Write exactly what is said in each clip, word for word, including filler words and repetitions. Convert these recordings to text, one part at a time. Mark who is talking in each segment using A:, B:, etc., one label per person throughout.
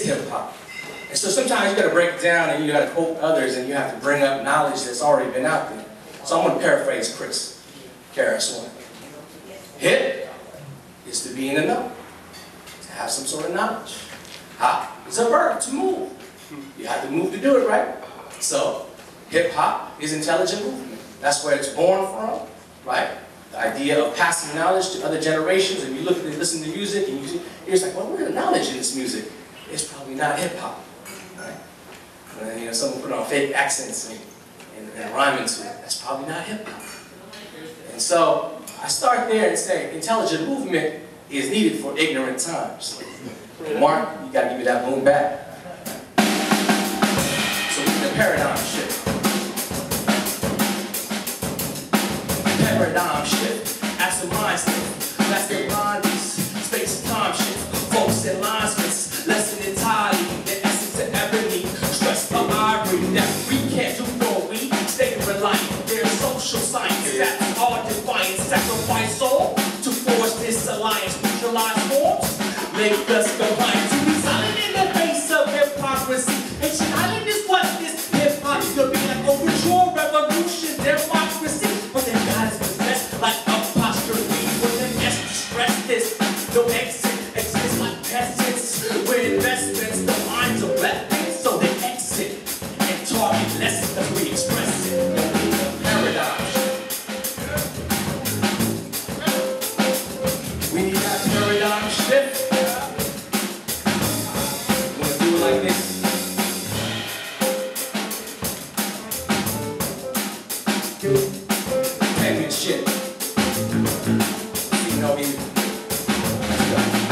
A: is hip-hop. And so sometimes you got to break it down and you got to quote others and you have to bring up knowledge that's already been out there. So I'm going to paraphrase Chris, Terrace Room. Hip is to be in the know, to have some sort of knowledge. Hop is a verb, to move. You have to move to do it, right? So hip-hop is intelligent movement. That's where it's born from, right? The idea of passing knowledge to other generations. If you look and listen to music and you, you're just like, well, where's the knowledge in this music? It's probably not hip-hop. Right? When, you know, someone put on fake accents and, and, and rhyming to it, that's probably not hip-hop. And so I start there and say intelligent movement is needed for ignorant times. Mark, you gotta give me that boom back. So we need a paradigm shift. Paradigm shift. That's the mindset. That's their bodies. Space and time shift. Folks and linesments. Lesson entirely. The essence of ebony. Stress of ivory. That we can't do for we stay reliant. There's social science. That's our defiance. Sacrifice all to forge this alliance. Neutralize forms. Make us compliant. To be silent in the face of hypocrisy. Ancient island is what this hip-hop could be. Like overture, revolution, democracy. But then God is possessed like apostrophe. With an S to stress this. No exit exists like peasants. With investments, the minds are weapons. So they exit and target less as we express it. Paradigm shift. We need that paradigm shift. Like this. Penmanship. You know me. Let's go.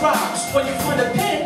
A: rhymes. When you find a pen,